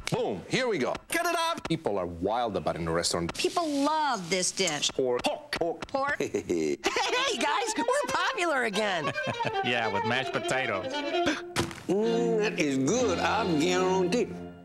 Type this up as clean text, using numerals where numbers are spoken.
Boom, here we go. Cut it up. People are wild about it in the restaurant. People love this dish. Pork. Hey, guys, we're popular again. Yeah, with mashed potatoes. That is good, I guarantee.